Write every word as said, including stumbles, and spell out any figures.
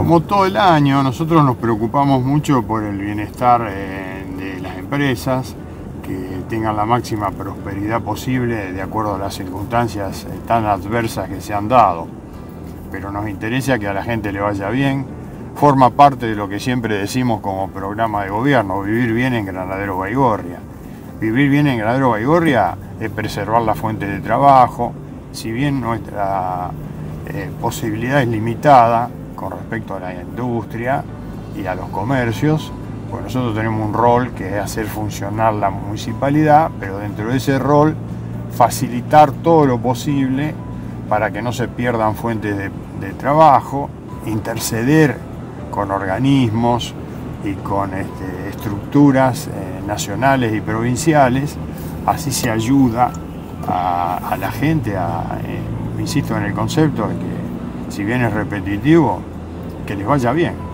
Como todo el año, nosotros nos preocupamos mucho por el bienestar eh, de las empresas, que tengan la máxima prosperidad posible de acuerdo a las circunstancias eh, tan adversas que se han dado. Pero nos interesa que a la gente le vaya bien. Forma parte de lo que siempre decimos como programa de gobierno, vivir bien en Granaderos Baigorria. Vivir bien en Granaderos Baigorria es preservar la fuente de trabajo. Si bien nuestra eh, posibilidad es limitada con respecto a la industria y a los comercios, pues nosotros tenemos un rol que es hacer funcionar la municipalidad, pero dentro de ese rol facilitar todo lo posible para que no se pierdan fuentes de, de trabajo, interceder con organismos y con este, estructuras eh, nacionales y provinciales. Así se ayuda a, a la gente, a, eh, insisto en el concepto de que, si bien es repetitivo, que les vaya bien.